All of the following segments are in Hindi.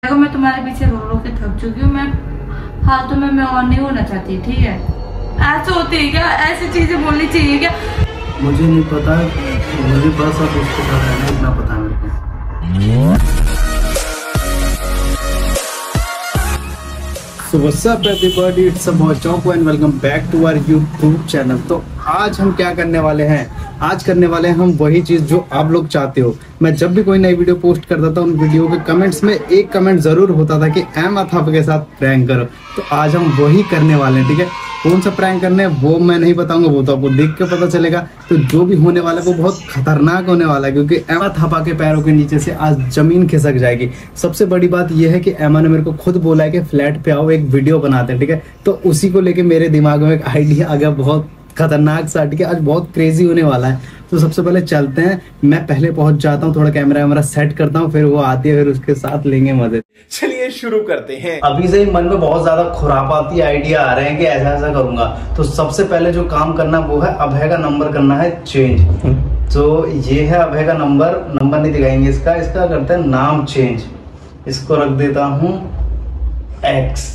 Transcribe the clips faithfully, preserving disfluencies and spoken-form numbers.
देखो मैं तुम्हारे पीछे रो रो के थक चुकी हूँ, मैं फालतू में मैं और नहीं होना चाहती, ठीक है? ऐसे होती है क्या? ऐसी चीजें बोलनी चाहिए क्या? मुझे नहीं पता, मुझे बस अब उसके साथ रहना इतना पता है मेरे को। So what's up everybody, it's a boy Chonko and welcome back to our YouTube channel। तो आज हम क्या करने वाले हैं? आज करने वाले हैं हम वही चीज जो आप लोग चाहते हो। मैं जब भी कोई नई वीडियो पोस्ट करता था, उन वीडियो के कमेंट्स में एक कमेंट जरूर होता था कि एम अथाप के साथ प्रैंक करो। तो आज हम वही करने वाले हैं, ठीक है? कौन सा प्रैंक करने हैं वो मैं नहीं बताऊंगा, वो तो आपको देख के पता चलेगा। तो जो भी होने वाला है वो बहुत खतरनाक होने वाला है, क्योंकि एमा थापा के पैरों के नीचे से आज जमीन खिसक जाएगी। सबसे बड़ी बात यह है कि एमा ने मेरे को खुद बोला है कि फ्लैट पे आओ, एक वीडियो बनाते हैं, ठीक है? तो उसी को लेके मेरे दिमाग में एक आइडिया आ गया बहुत खतरनाक सा, ठीक है? आज बहुत क्रेजी होने वाला है। तो सबसे पहले चलते हैं, मैं पहले पहुंच जाता हूँ, थोड़ा कैमरा वैमरा सेट करता हूँ, फिर वो आती है, फिर उसके साथ लेंगे मजे। चलिए शुरू करते हैं। अभी से ही मन में बहुत ज्यादा खुरापाती आइडिया आ रहे हैं कि ऐसा ऐसा करूंगा। तो सबसे पहले जो काम करना वो है अभय का नंबर करना है चेंज। तो ये है अभय का नंबर, नंबर नहीं दिखाएंगे इसका, इसका करते हैं नाम चेंज। इसको रख देता हूँ एक्स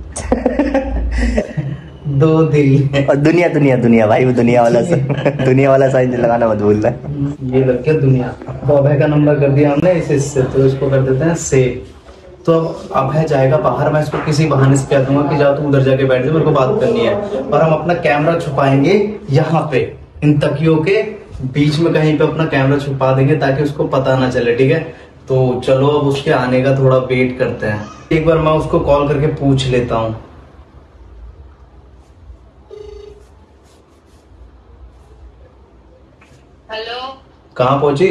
दो दिल और दुनिया दुनिया दुनिया भाई, वो दुनिया वाला दुनिया वाला साइन लगाना मत भूल रहा। ये रख के दुनिया। तो अभय का नंबर कर दिया हमने इस इससे, तो इसको कर देते हैं सेव। तो अब अभय जाएगा बाहर, मैं इसको किसी बहाने से कह दूंगा कि जाओ तू उधर जाके बैठ जा, मेरे को बात करनी है। और हम अपना कैमरा छुपाएंगे यहाँ पे, इन तकियों के बीच में कहीं पे अपना कैमरा छुपा देंगे ताकि उसको पता ना चले, ठीक है? तो चलो अब उसके आने का थोड़ा वेट करते हैं। एक बार मैं उसको कॉल करके पूछ लेता हूँ। हेलो, कहाँ पहुंची?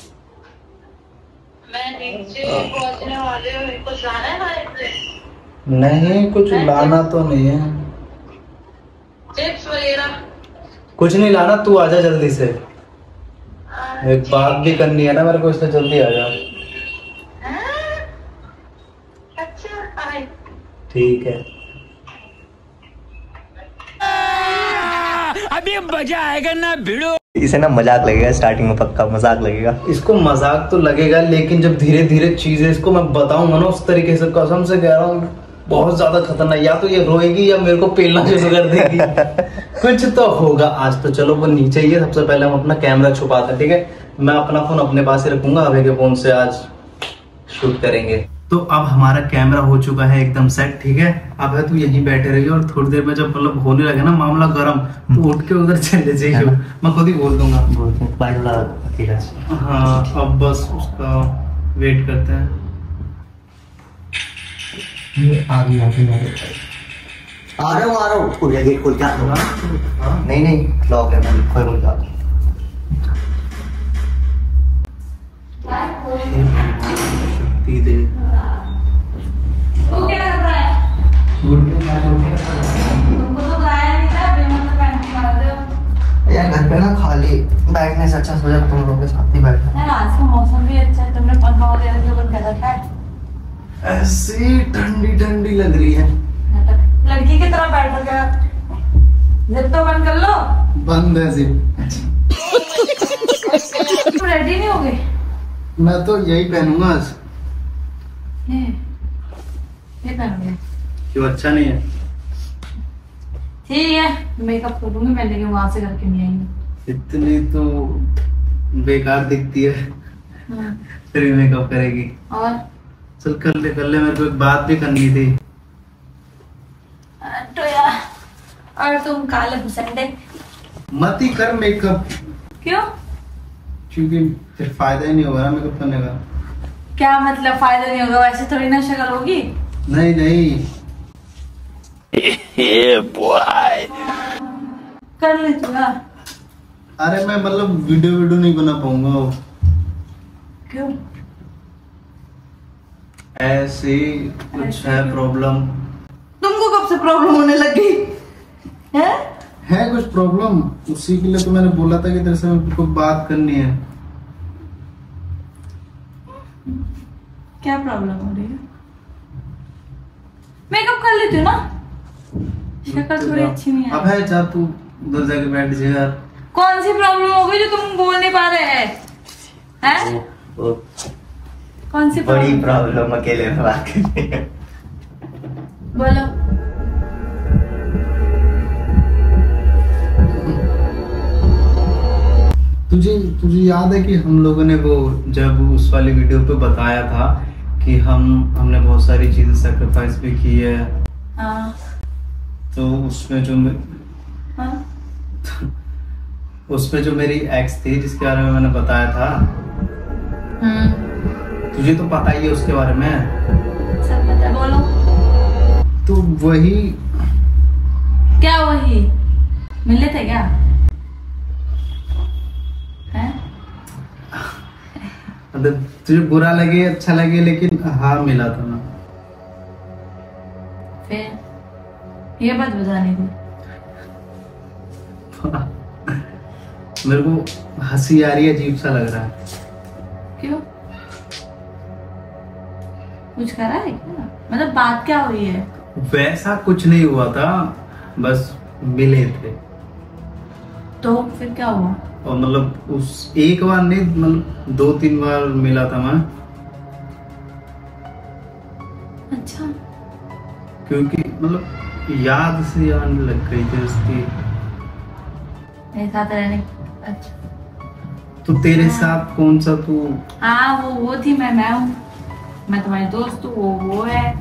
मैं नीचे पहुंचने वाली हूँ, कुछ लाना है हमारे लिए? नहीं, कुछ लाना तो नहीं है, चिप्स वगैरह कुछ नहीं लाना। तू आजा जल्दी से, एक बात भी करनी है ना मेरे को, इसलिए जल्दी आ जा। अच्छा आए। ठीक है। अभी मजा आएगा ना भिड़ो। इसे ना मजाक लगेगा, स्टार्टिंग में पक्का मजाक लगेगा। इसको मजाक तो लगेगा, लेकिन जब धीरे धीरे चीजें इसको मैं बताऊंगा ना उस तरीके से, कसम से कह रहा हूँ बहुत ज्यादा खतरनाक। या तो ये रोएगी या मेरे को पेलना शुरू कर देगी कुछ तो होगा आज। तो चलो वो नीचे ही है, सबसे पहले हम अपना कैमरा छुपाते हैं, ठीक है? मैं अपना फोन अपने पास ही रखूंगा, अभय के फोन से आज शूट करेंगे। तो अब हमारा कैमरा हो चुका है एकदम सेट, ठीक है? अब है तू यहीं बैठे रहिए, और थोड़ी देर में जब मतलब होने लगे ना मामला गर्म, तो उठ के उधर चले जाइए, मैं खुद ही बोल दूंगा। हाँ, अब बस उसका वेट करते हैं। आ गई, आ गई, आ रहा हूँ आ रहा हूँ। खुल गया गेट, खुल गया। नहीं नहीं लॉक है, मैं खोल खुल जाता। शक्ति दे। तू क्या कर रहा है? तुमको तो गाया नहीं था, बेमतलब पैंटी मार दे हो। यार घर पे ना खाली बैठने से अच्छा सोचा तुम लोगों के साथ ही बैठना। यार आज का मौसम भी अच्छा है, तुमने पंखा वगैरह जो बंद कर रखा है? ऐसी ठंडी ठंडी लग रही है। लड़की की तरह बैठ गया, जिप तो बंद कर लो। बंद है जिप। तुम रेडी नहीं हो गए? मैं तो यही पहनूंगा आज। ये ये पहनोगे? क्यों, अच्छा नहीं है? ठीक है, मेकअप कर दूंगी मैं, लेकिन वहां से करके नहीं आएंगे। इतनी तो बेकार दिखती है, हाँ। फिर मेकअप करेगी। और चल कर ले कर ले, मेरे को एक बात भी करनी थी। तो यार, और तुम काले भुसंडे मत ही कर मेकअप, क्यों? क्योंकि फिर फायदा ही नहीं होगा ना मेकअप करने का। क्या मतलब फायदा नहीं होगा? वैसे थोड़ी ना शक्ल होगी। नहीं नहीं बॉय कर ले तू यार। अरे मैं मतलब वीडियो वीडियो नहीं बना पाऊंगा। क्यों? ऐसे कुछ है प्रॉब्लम। तुमको कब से प्रॉब्लम होने लगी है? है कुछ प्रॉब्लम, उसी के लिए तो मैंने बोला था कि तेरे से मेरे को बात करनी है। क्या प्रॉब्लम हो रही है? मेकअप कर लेती हूँ ना, शक्ल थोड़ी अच्छी नहीं है। अब है, जा तू उधर जाके बैठ जाएगा। कौन सी प्रॉब्लम हो गई जो तुम बोल नहीं पा रहे हैं? हैं? कौन सी बड़ी प्रॉब्लम? प्रॉब्लम अकेले में बात करने में। बोलो। तुझे तुझे याद है कि हम लोगों ने वो जब उस वाली वीडियो पे बताया था कि हम हमने बहुत सारी चीजें सेक्रीफाइस भी की है। हाँ। तो उसमें जो मैं हाँ? उसमें जो मेरी एक्स थी जिसके बारे में मैंने बताया था, हम्म। तुझे तो पता ही है उसके बारे में। सब पता है, बोलो। तो वही क्या वही मिले थे क्या? हैं? मतलब तुझे बुरा लगे अच्छा लगे, लेकिन हाँ मिला था ना। फिर ये बात बताने की। मेरे को हंसी आ रही है, अजीब सा लग रहा है। क्यों? कुछ करा है क्या? मतलब बात क्या हुई है? वैसा कुछ नहीं हुआ था, बस मिले थे। तो फिर क्या हुआ? और मतलब उस एक बार नहीं, मतलब दो तीन बार मिला था मैं। अच्छा। क्योंकि मतलब याद से आने लग गई थी उसकी। मेरे साथ रहने। अच्छा। तो तेरे हाँ। साथ कौन सा तू? हाँ वो वो थी, मैं मैं हूँ, मैं तुम्हारी दोस्त हूँ, वो वो है।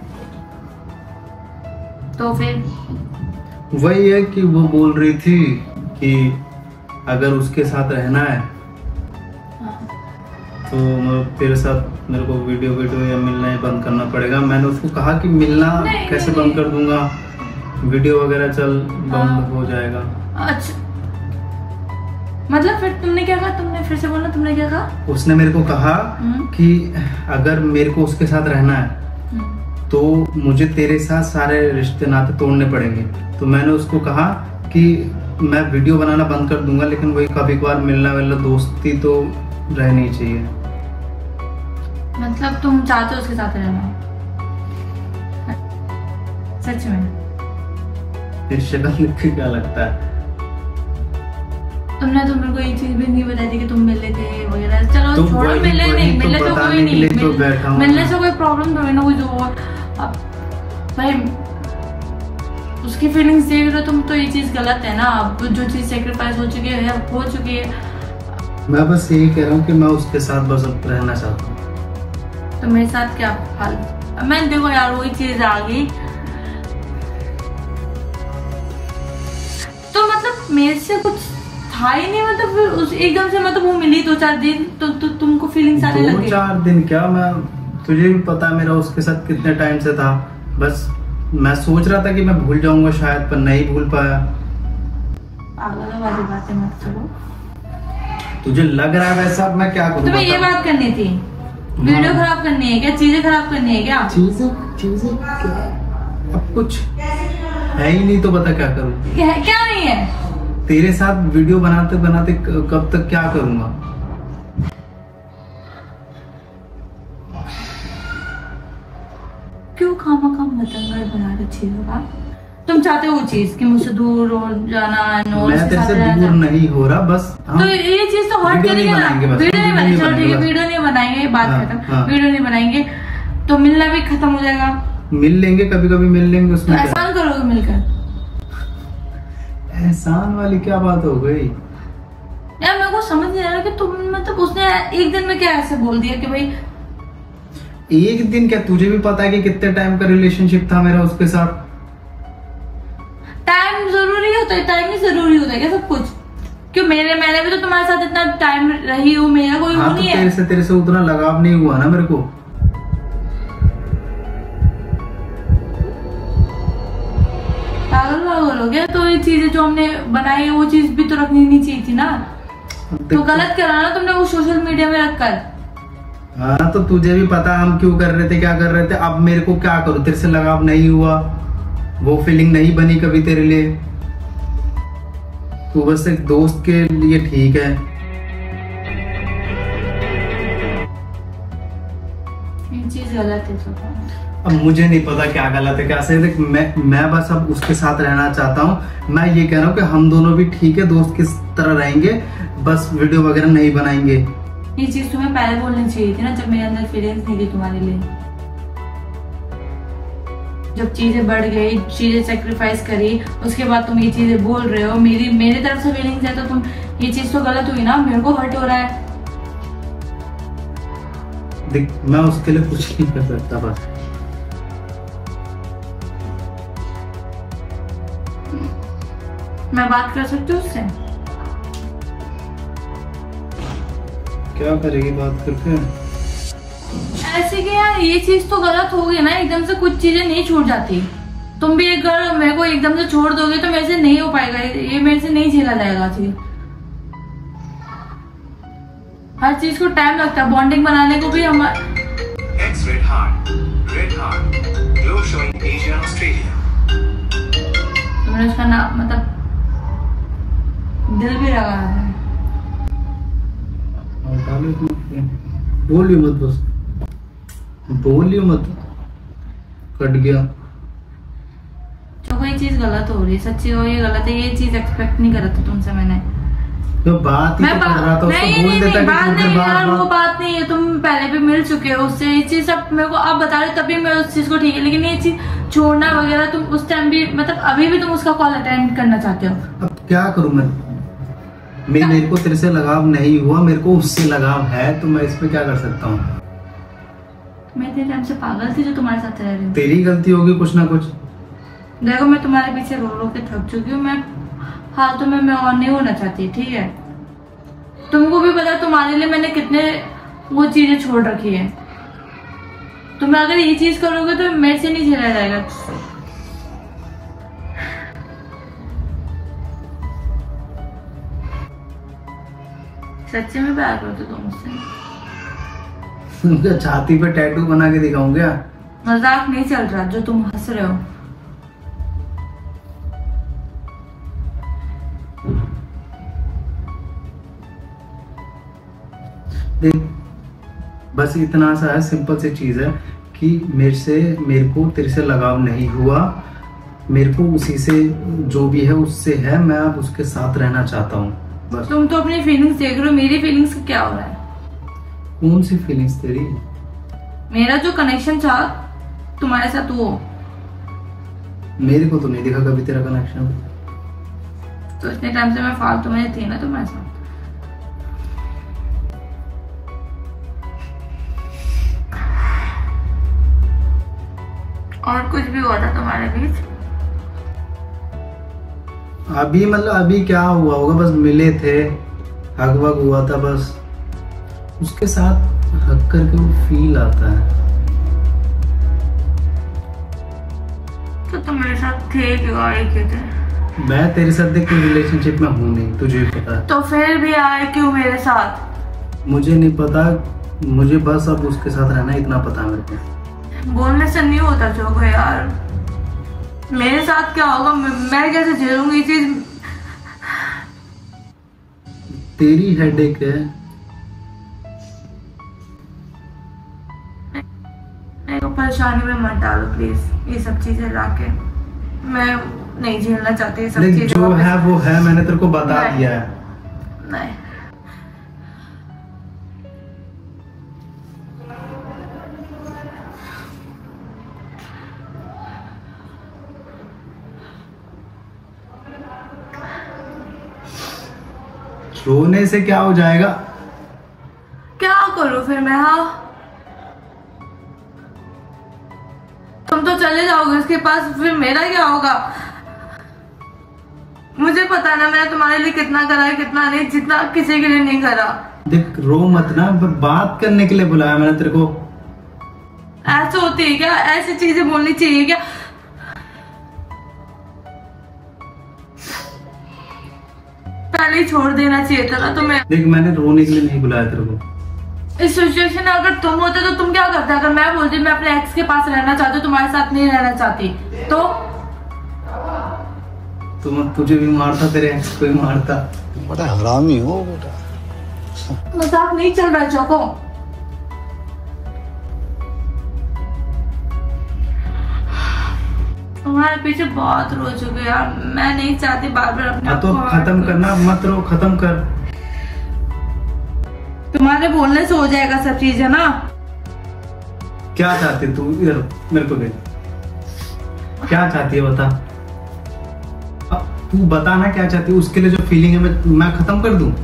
तो फिर वही है कि वो बोल रही थी कि अगर उसके साथ रहना है हाँ। तो मतलब तेरे साथ मेरे को वीडियो वीडियो या मिलना ही बंद करना पड़ेगा। मैंने उसको कहा कि मिलना नहीं, कैसे नहीं, बंद कर दूंगा, वीडियो वगैरह चल हाँ। बंद हो जाएगा। अच्छा, मतलब फिर तुमने क्या कहा? तुमने फिर से बोलना, तुमने क्या कहा? उसने मेरे को कहा हम्म। कि अगर मेरे को उसके साथ रहना है हम्म। तो मुझे तेरे साथ सारे रिश्ते नाते तोड़ने पड़ेंगे। तो मैंने उसको कहा कि मैं वीडियो बनाना बंद कर दूंगा, लेकिन वही कभी कभार मिलना मिलना दोस्ती तो रहनी चाहिए। मतलब तुम चाहते हो उसके साथ रहना? सच में? फिर शक्ल देख के क्या लगता है? तुमने तो मेरे को ये चीज भी नहीं बताई थी कि तुम मिले थे वगैरह। चलो तो छोड़ो, वही- मिले वही नहीं तो मिले तो बताने कोई के लिए नहीं, तो मिल- बैठा हूं मिलने मैं। से कोई प्रॉब्लम थोड़ी ना, कोई जो अब भाई उसकी फीलिंग्स देख रहे हो तुम, तो ये चीज गलत है ना। अब जो चीज सेक्रीफाइस हो चुकी है हो चुकी है। मैं बस यही कह रहा हूँ कि मैं उसके साथ बस अब रहना चाहता हूँ। तो मेरे साथ क्या हाल? मैं देखो यार वही चीज आ गई। तो मतलब मेरे से कुछ था ही नहीं, मतलब फिर उस एकदम से मतलब वो मिली दो चार दिन तो, तो तुमको फीलिंग्स आने दो लगे? चार दिन क्या, मैं तुझे भी पता है मेरा उसके साथ कितने टाइम से था। बस मैं सोच रहा था कि मैं भूल जाऊंगा शायद, पर नहीं भूल पाया। पागल वाली बातें मत करो। तुझे लग रहा है वैसा, अब मैं क्या करूं? तुम्हें ये बता। बात करनी थी? वीडियो खराब करनी है क्या? चीजें खराब करनी है क्या? चीजें चीजें क्या? अब कुछ है ही नहीं तो बता क्या करूं? क्या, क्या नहीं है? तेरे साथ वीडियो बनाते बनाते क- कब तक क्या करूंगा? क्यों खामा खाम मतंगड़ बना रहे चीजों का? तुम चाहते हो वो चीज कि मुझसे दूर हो जाना है, नो मैं उसके तेरे साथ से रहना। दूर नहीं हो रहा, बस हम तो ये चीज तो हट वीडियो नहीं करेंगे ना। बनाएंगे बस, वीडियो नहीं हम बनाएंगे, चलो वीडियो ठीक है, नहीं वीडियो नहीं बनाएंगे, बात हाँ, खत्म। हाँ। वीडियो नहीं बनाएंगे तो मिलना भी खत्म हो जाएगा। मिल लेंगे, कभी कभी मिल लेंगे, तो उसमें क्या? एहसान करोगे मिलकर? एहसान वाली क्या बात हो गई? यार मेरे को समझ नहीं आ रहा कि तुम मतलब उसने एक दिन में क्या ऐसे बोल दिया कि भाई एक दिन क्या, तुझे भी पता है कि कितने टाइम का रिलेशनशिप था मेरा उसके साथ। टाइम जरूरी होता है? टाइम ही जरूरी होता है क्या सब कुछ? क्यों मेरे मैंने भी तो तुम्हारे साथ इतना टाइम रही हूँ, मेरा कोई वो हाँ तो नहीं तेरे है। से तेरे से उतना लगाव नहीं हुआ ना मेरे को। पागल पागल हो गया? तो ये चीजें जो हमने बनाई है वो चीज भी तो रखनी नहीं चाहिए थी ना। तो गलत करा ना तुमने वो सोशल मीडिया में रखकर। हाँ तो तुझे भी पता हम क्यों कर रहे थे, क्या कर रहे थे। अब मेरे को क्या करूं, तेरे से लगाव नहीं हुआ, वो फीलिंग नहीं बनी कभी तेरे लिए। तू बस एक दोस्त के लिए ठीक है। ये चीज गलत है तो। अब मुझे नहीं पता क्या गलत है क्या सही। देख मैं मैं बस अब उसके साथ रहना चाहता हूँ। मैं ये कह रहा हूँ कि हम दोनों भी ठीक है, दोस्त की तरह रहेंगे, बस वीडियो वगैरह नहीं बनाएंगे। ये चीज तुम्हें पहले बोलनी चाहिए थी ना, जब मेरे अंदर फीलिंग्स नहीं थी तुम्हारे लिए। जब चीजें बढ़ गई, चीजें सेक्रीफाइस करी, उसके बाद तुम ये चीजें बोल रहे हो। मेरी मेरी तरफ से फीलिंग्स है तो तुम, ये चीज तो गलत हुई ना, मेरे को हर्ट हो रहा है। देख मैं उसके लिए कुछ नहीं कर सकता, बस मैं बात कर सकती हूँ उससे। क्या करेगी बात करके? ऐसे कि यार ये चीज तो गलत हो गई ना, एकदम से कुछ चीजें नहीं छूट जाती। तुम भी एक बार मेरे को एकदम से छोड़ दोगे तो मेरे से नहीं हो पाएगा, ये मेरे से नहीं झेला जाएगा चीज। हर चीज को टाइम लगता है, बॉन्डिंग बनाने को भी। हमारे तुमने उसका नाम मतलब दिल भी लगा है। बोलियो मत, बस बोलियो मत, कट गया। जो कोई चीज गलत हो रही है, सच्ची हो, ये गलत है, ये चीज एक्सपेक्ट नहीं करा था तुमसे मैंने। तो बात ही तो कर रहा था, उसको बोल देता कि बात नहीं बात, यार, बात। वो बात नहीं है। तुम पहले भी मिल चुके हो उससे, ये चीज अब मेरे को आप बता रहे तभी मैं उस चीज को ठीक है, लेकिन ये चीज छोड़ना वगैरह, तुम उस टाइम भी मतलब अभी भी तुम उसका कॉल अटेंड करना चाहते हो। अब क्या करूं मैं? मैं मेरे को तेरे से लगाव नहीं हुआ, मेरे को उससे लगाव है, तो मैं इसमें क्या कर सकता हूँ? मैं तेरे टाइम से पागल थी जो तुम्हारे साथ रह रही हूँ। तेरी गलती होगी कुछ ना कुछ। देखो मैं तुम्हारे पीछे रो रो के थक चुकी हूँ, मैं फालतू में मैं और नहीं होना चाहती, ठीक है? तुमको भी पता तुम्हारे लिए मैंने कितने वो चीजें छोड़ रखी है। तुम अगर ये चीज करोगे तो मेरे से नहीं झेला जाएगा। सच्चे में प्यार करते तुम मुझसे? उनका छाती पे टैटू बना के दिखाऊं क्या? मजाक नहीं चल रहा जो तुम हंस रहे हो। देख बस इतना सा है, सिंपल सी चीज है कि मेरे से मेरे को तेरे से लगाव नहीं हुआ, मेरे को उसी से जो भी है उससे है, मैं अब उसके साथ रहना चाहता हूँ बस। तुम तो अपनी फीलिंग्स देख रहे हो, मेरी फीलिंग्स का क्या हो रहा है? कौन सी फीलिंग्स तेरी? मेरा जो कनेक्शन था तुम्हारे साथ वो। मेरे को तो नहीं दिखा कभी तेरा कनेक्शन। तो इतने टाइम से मैं फालतू में थी ना तुम्हारे साथ। और कुछ भी हुआ था तुम्हारे बीच? अभी मतलब अभी क्या हुआ होगा, बस मिले थे, हग वग हुआ था बस। उसके साथ हग करके वो फील आता है। तो तुम मेरे साथ थे क्यों, आए क्यों थे? मैं तेरे साथ देख कोई रिलेशनशिप में हूँ नहीं, तुझे भी पता है। तो फिर भी आए क्यों मेरे साथ? मुझे नहीं पता, मुझे बस अब उसके साथ रहना इतना पता है मेरे को। बोलने से नहीं होता चोको यार, मेरे साथ क्या होगा, मैं कैसे झेलूंगी ये चीज? तेरी हेडेक है। मेरे को परेशानी में मत डालो प्लीज, ये सब चीजें लाके मैं नहीं झेलना चाहती ये सब चीजें। जो है वो है, मैंने तेरे को बता दिया है। नहीं रोने से क्या हो जाएगा? क्या करूं फिर मैं? हाँ तुम तो चले जाओगे उसके पास, फिर मेरा क्या होगा? मुझे पता ना मैंने तुम्हारे लिए कितना करा है, कितना नहीं, जितना किसी के लिए नहीं करा। देख रो मत ना, बात करने के लिए बुलाया मैंने तेरे को। ऐसे होती है क्या? ऐसी चीजें बोलनी चाहिए क्या? पहले ही छोड़ देना चाहिए था ना तुम्हें। देख मैंने रोने के लिए नहीं बुलाया तेरे को। इस सिचुएशन में अगर तुम होते तो तुम क्या करते? अगर मैं बोलती मैं अपने एक्स के पास रहना चाहती हूँ, तुम्हारे साथ नहीं रहना चाहती, तो तुम तुझे भी मारता, तेरे एक्स को भी मारता। बड़ा हरामी हो बेटा। मजाक नहीं चल रहा चौको। तुम्हारे पीछे बहुत रो चुके यार, मैं नहीं चाहती बार बार अपने आप तो को खत्म करना, मत रो, खत्म कर। तुम्हारे बोलने से हो जाएगा सब चीज, है ना? क्या चाहती है तू? इधर मेरे को देख, क्या चाहती है बता। अब तू बता ना क्या चाहती है, उसके लिए जो फीलिंग है मैं मैं खत्म कर दूं।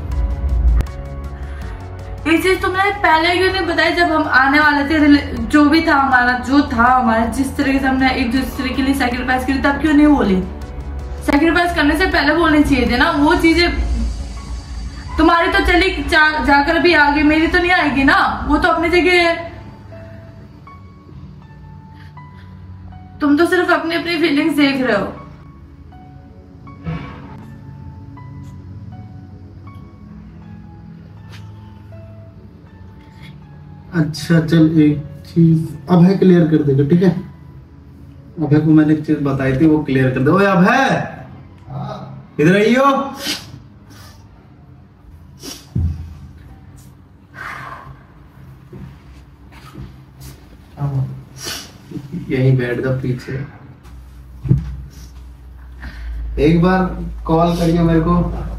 ये चीज तुमने पहले क्यों नहीं बताई जब हम आने वाले थे? जो भी था हमारा, जो था हमारा, जिस तरीके से हमने एक दूसरे के लिए सैक्रिफाइस करी, तब क्यों नहीं बोली? सैक्रिफाइस करने से पहले बोलनी चाहिए थी ना। वो चीजें तुम्हारी तो चली जा, जाकर भी आ गई, मेरी तो नहीं आएगी ना। वो तो अपनी जगह है। तुम तो सिर्फ अपनी अपनी फीलिंग्स देख रहे हो। अच्छा चल, एक चीज अभय क्लियर कर देगा, ठीक है? अभय को मैंने एक चीज बताई थी, वो क्लियर कर दे। ओए अभय, इधर आइयो। यहीं बैठ जा पीछे। एक बार कॉल करिए मेरे को,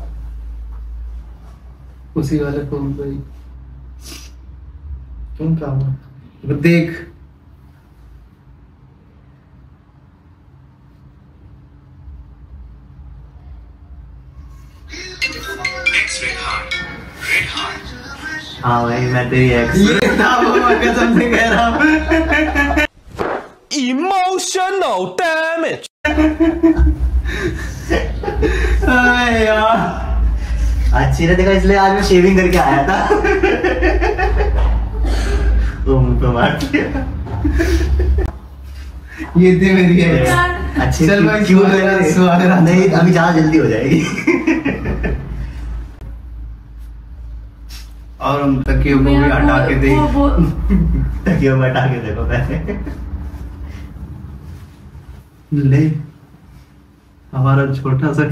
उसी वाले फोन पे। तुम क्या हुआ देख। हाँ भाई, मैं तेरी एक्स। ये था वो, मैं कसम से कह रहा हूँ। Emotional damage. अरे यार, आज सीधे देखा इसलिए आज मैं शेविंग करके आया था। तो मुंह पे मार दिया। ये थी मेरी एक्स। अच्छे चल भाई, क्यों सुहागरा- लग रहे? सुहागरा। नहीं, अभी ज्यादा जल्दी हो जाएगी। और हम तकियों को भी मेरा हटा के दे। वो- वो- तकियों में हटा के देखो पहले। ले हमारा छोटा सा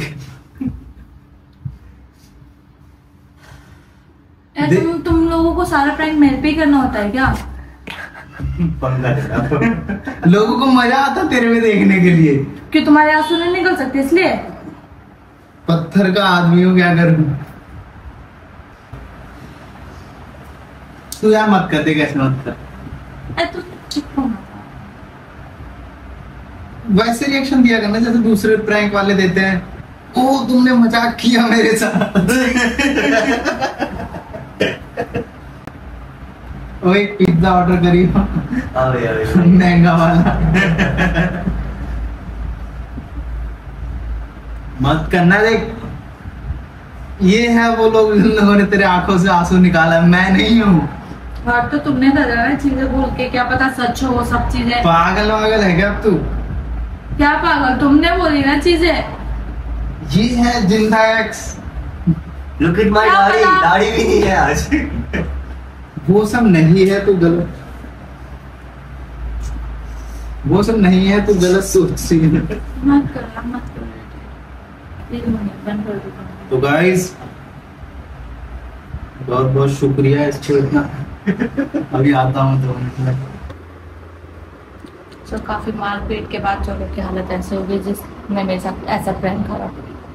यार, तुम तुम लोगों को सारा प्रैंक मेरे पे ही करना होता है क्या? पंगा लेना। लोगों को मजा आता तेरे में देखने के लिए। कि तुम्हारे आंसू नहीं निकल सकते इसलिए? पत्थर का आदमी हो, क्या करूं? तू यार मत कर दे, कैसे मत कर। अरे तू चुप हो ना। वैसे रिएक्शन दिया करना जैसे दूसरे प्रैंक वाले देते हैं। ओ तुमने मजाक किया मेरे साथ। ओए पिज्जा ऑर्डर करियो, अबे अबे महंगा वाला। मत करना। देख, ये है वो लोग जिन लोगों ने तेरे आंखों से आंसू निकाला, मैं नहीं हूँ। और तो तुमने था ना चीजें बोल के, क्या पता सच हो वो सब चीजें। पागल वागल है क्या अब तू? क्या पागल? तुमने बोली ना चीजें। ये है जिंदा एक्स। लुक एट माय क्या दाढ़ी। पता? दाढ़ी भी नहीं है आज। वो सब नहीं है, तू गलत वो सब नहीं है, तू गलत सोच रही है। मत कर, मत कर। एक मिनट, बंद कर दो। तो गाइस, बहुत बहुत शुक्रिया इसको इतना। अभी आता हूँ दो मिनट में। तो काफी मारपीट के बाद चोरों की हालत ऐसे हो गई जिसने मेरे साथ ऐसा प्रैंक करा।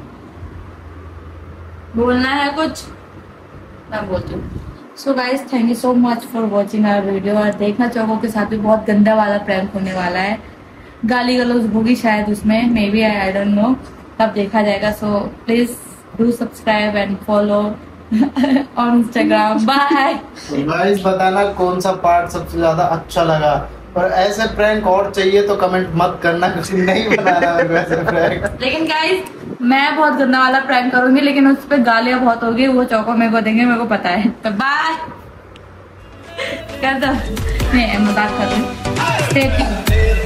बोलना है कुछ? मैं बोलती हूँ। So guys, thank you so much for watching our video. और देखना, चौकों के साथ भी बहुत गंदा वाला प्रैंक होने वाला है। गाली गलौज होगी शायद उसमें, maybe, I don't know, तब देखा जाएगा। So please do subscribe and follow on Instagram. Bye. Guys, बताना कौन सा पार्ट सबसे ज्यादा अच्छा लगा, और ऐसे प्रैंक और चाहिए तो कमेंट मत करना, कुछ नहीं बनाना है वैसे प्रैंक। लेकिन गाइस, मैं बहुत गंदा वाला प्रैंक करूंगी, लेकिन उस पे गालियां बहुत होगी। वो चौको मेरे को देंगे, मेरे को पता है। तो बाय कर दो। नहीं, मजाक कर रही हूँ।